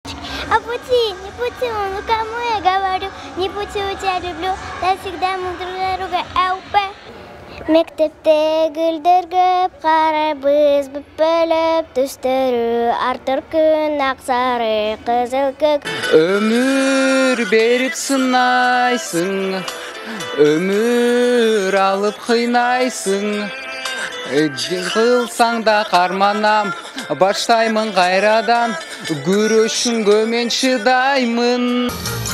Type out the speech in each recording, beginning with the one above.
А не пути, ну кому я говорю, не пути у тебя люблю, я всегда мы друг друга, ЛП. Мектепте гүлдер көп, қара біз бүпіліп, түстірі артыр күн, ақсары қызыл көк. Ömür berip sınaysın, ömür alıp kıynaysın. Kılsan da karmanam, başlayımın gayradan, görüşün men şıdaymın.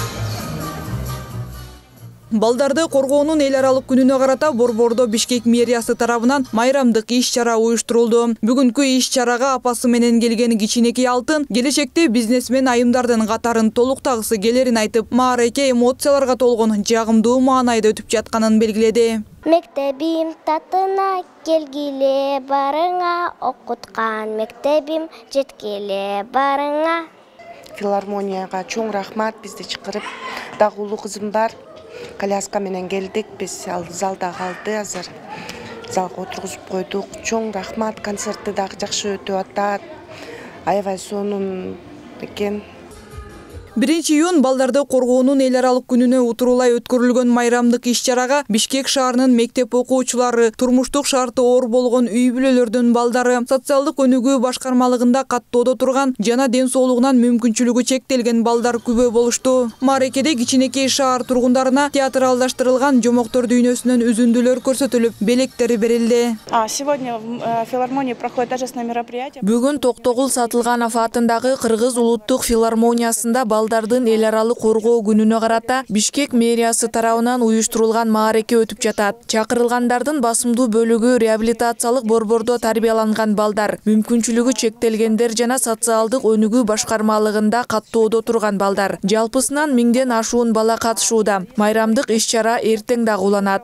Балдарды коргоонун эл аралык күнүнө карата Борбордо Бишкек мэриясы тарабынан майрамдык иш-чара уюштурулду. Бүгүнкү иш-чарага апасы менен келген Кичинекей Алтын келечекте бизнесмен айымдардын катарын толуктагысы келерин айтып, маареке эмоцияларга толгон жагымдуу маанайда өтүп жатканын белгиледи. Мектебим татына келгиле барыңа, окуткан мектебим жеткеле барыңа. Филармонияга чоң рахмат, бизди чакырып, дагы улуу кызым бар. Коляска менен келдик, биз залда калды, азыр залга отургузуп койдук. Чоң рахмат, концертти дагы жакшы өтүп атат. Аябай сонун экен. 1-июнь балдарды коргоонун эл аралык күнүнө утурулай өткөрүлгөн майрамдык иш-чарага Бишкек шаарынын мектеп окуучулары, турмуштук шарты оор болгон үй бүлөлөрдүн балдары, социалдык өнүгүү башкармалыгында каттоодо турган жана ден соолугунан мүмкүнчүлүгү чектелген балдар күбө болушту. Маарекеде Кичинекей шаар тургундарына театралдаштырылган жомоктор дүйнөсүнөн үзүндүлөр көрсөтүлүп, белектери берилди. Сегодня в филармонии проходит торжественное мероприятие. Бүгүн Токтогул Сатылганов атындагы Кыргыз улуттук филармониясында балдардын эл аралык коргоо күнүнө карата Бишкек мэриясы тарабынан уюштурулган маареке өтүп жатат. Чакырылгандардын басымдуу бөлүгү реабилитациялык борбордо тарбияланган балдар, мүмкүнчүлүгү чектелгендер жана социалдык өнүгүү башкармалыгында каттоодо турган балдар. Жалпысынан 1000ден ашуун бала катышууда. Майрамдык иш-чара эртең дагы уланат.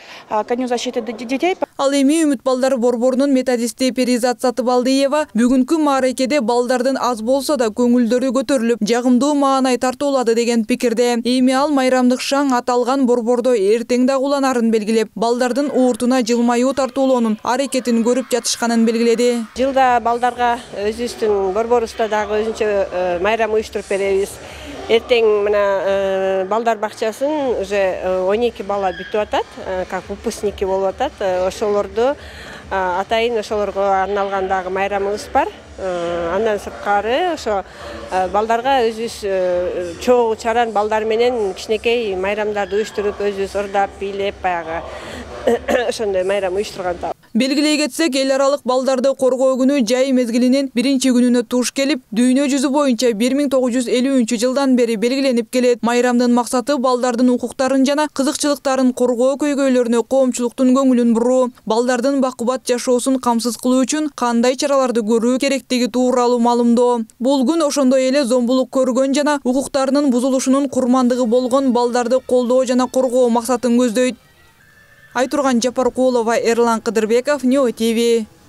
Ал эми Үмүт балдар борборунун методисти Перизат Сатыбалдиева бүгүнкү маарекеде балдардын аз болсо да көңүлдөрү көтөрүлүп, жагымдуу маанай тартуулады деген пикирде. Эми ал майрамдык шаң аталган борбордо эртең дагы уланарын белгилеп, балдардын ууртуна жылмаюу тартуулоонун аракетин көрүп жатышканын белгиледи. Жылда балдарга өзүбүздүн борборубузда дагы өзүнчө майрам уюштуруп беребиз. Эртең мына балдар бакчасын уже 12 бала бүтүп атат, как выпускники болуп атат. Ошолорду атайын ошолорго арналган дагы майрамыбыз бар. Андан сырткары ошо балдарга өзүбүз чогуу чаран балдар менен кичинекей майрамдарды уюштуруп, өзүбүз ырдап, бийлеп баягы ошондой майрам уюштурган. Белгилей кетсек, эл аралык балдарды коргоо күнү жай мезгилинин 1-күнүнө туш келип, дүйнө жүзү боюнча 1950-жылдан бери белгиленип келет. Майрамдын максаты балдардын укуктарын жана кызыкчылыктарын коргоо көйгөйлөрүнө коомчулуктун көңүлүн буруу, балдардын бакубат жашоосун камсыз кылуу үчүн кандай чараларды көрүү керектиги тууралуу маалымдоо. Бул күн ошондой эле зомбулук көргөн жана укуктарынын бузулушунун курмандыгы болгон балдарды колдоо жана коргоо максатын көздөйт. Айтурган Жапаркулова, Эрлан Кыдырбеков, Ньо ТВ.